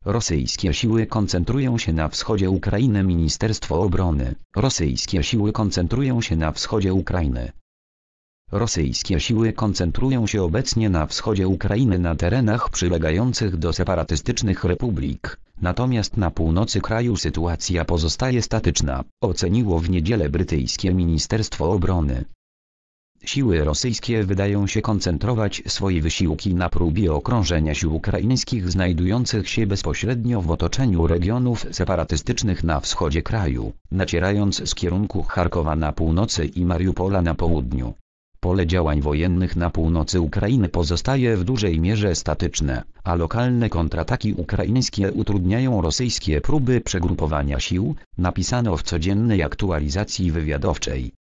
Rosyjskie siły koncentrują się na wschodzie Ukrainy. Ministerstwo Obrony. Rosyjskie siły koncentrują się na wschodzie Ukrainy. Rosyjskie siły koncentrują się obecnie na wschodzie Ukrainy na terenach przylegających do separatystycznych republik, natomiast na północy kraju sytuacja pozostaje statyczna, oceniło w niedzielę brytyjskie Ministerstwo Obrony. Siły rosyjskie wydają się koncentrować swoje wysiłki na próbie okrążenia sił ukraińskich znajdujących się bezpośrednio w otoczeniu regionów separatystycznych na wschodzie kraju, nacierając z kierunku Charkowa na północy i Mariupola na południu. Pole działań wojennych na północy Ukrainy pozostaje w dużej mierze statyczne, a lokalne kontrataki ukraińskie utrudniają rosyjskie próby przegrupowania sił, napisano w codziennej aktualizacji wywiadowczej.